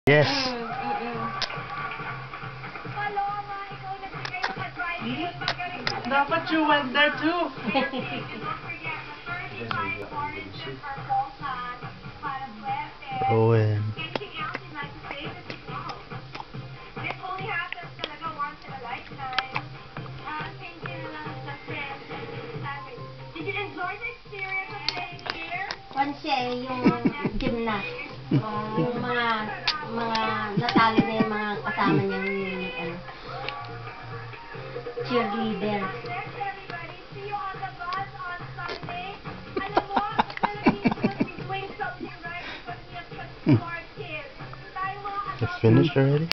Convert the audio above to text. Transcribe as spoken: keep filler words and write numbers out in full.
Yes. Dapat you went there too. Roen. Did you enjoy the experience of playing here? Panse, yung gymnast. Uh, yung mga mga natalo na yung mga kasama niyang yung ano, cheerleader. See you on the bus on Sunday. Alam mo, the Philippines must be doing something right because we have such smart kids. Tayo mga It's finished already?